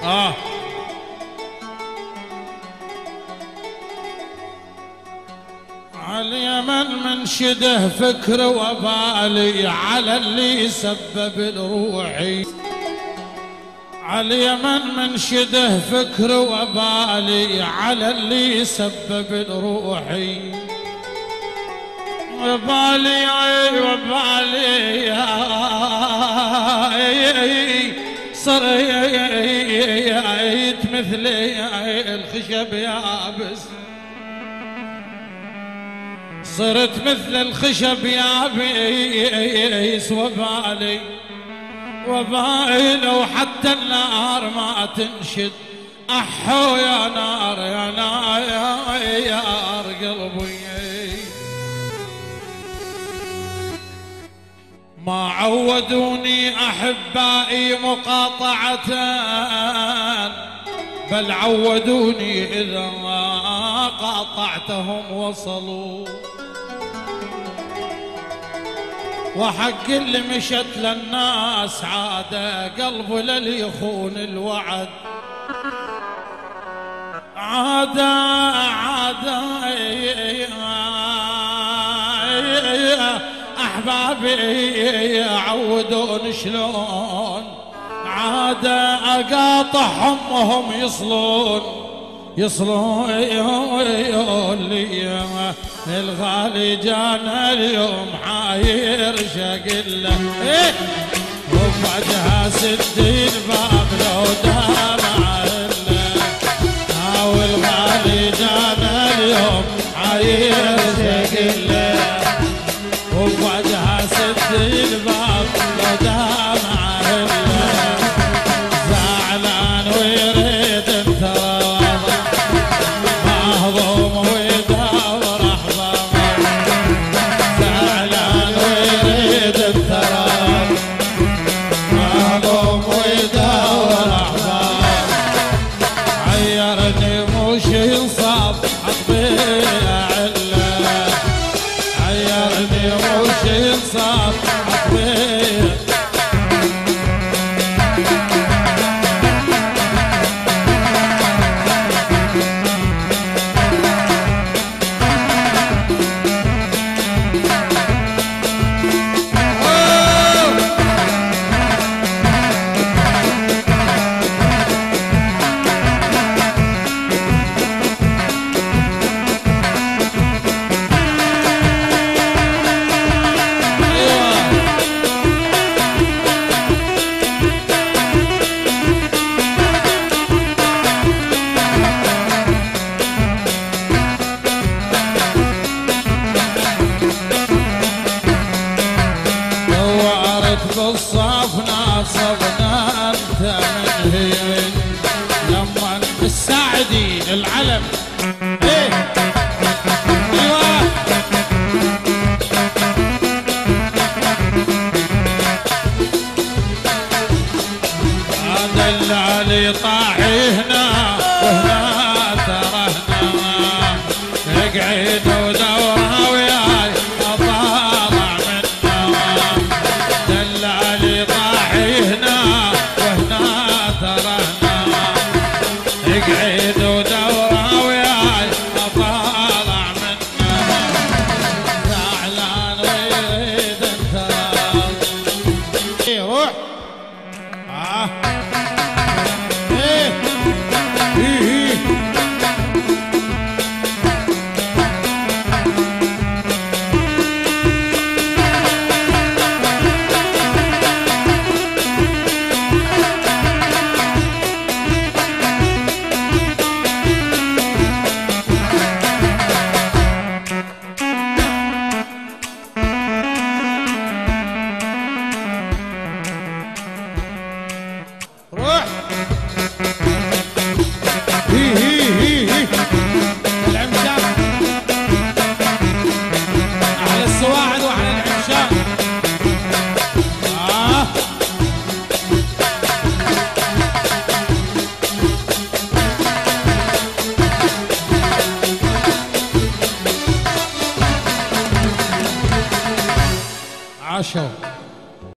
عاليمن من شده فكر وبالي على اللي سبب لروحي. عاليمن من شده فكر وبالي على اللي سبب لروحي. وبالي صريت مثل الخشب يابس. صرت مثل الخشب يابس وبالي لو حتى النار ما تنشد. أحو يا نار يا نار قلبي. ما عودوني أحبائي مقاطعة بل عودوني إذا قاطعتهم وصلوا. وحق اللي مشت للناس عادة قلبه للي يخون الوعد. عادة أحبابي عودون شلون عادة أقاطعهم وهم يصلون لي. الغالي جانا اليوم حاير شقله وفجأة سدي الباب لو دامع له. والغالي جانا اليوم حاير شقله وفجأة سدي الباب لو دامع له. زعلان ويريد انتظر مهضوم ويدور احضر. زعلان ويريد انتظر مهضوم ويدور احضر. عيرني مش ينصاب حطبي عله. عيرني مش ينصاب حطبي. بالصاف ناصبنا انت من هين لما الساعدين العلم. ايه ايوه هذا اللي طاحي هنا وهنا ترهنا. اقعد ودوره وياي اطالع منه. دلالي طاحي هنا وهنا ترهنا. اقعد ودوره وياي اطالع منه. زعلان ويريد انتظر. روح عاشوا.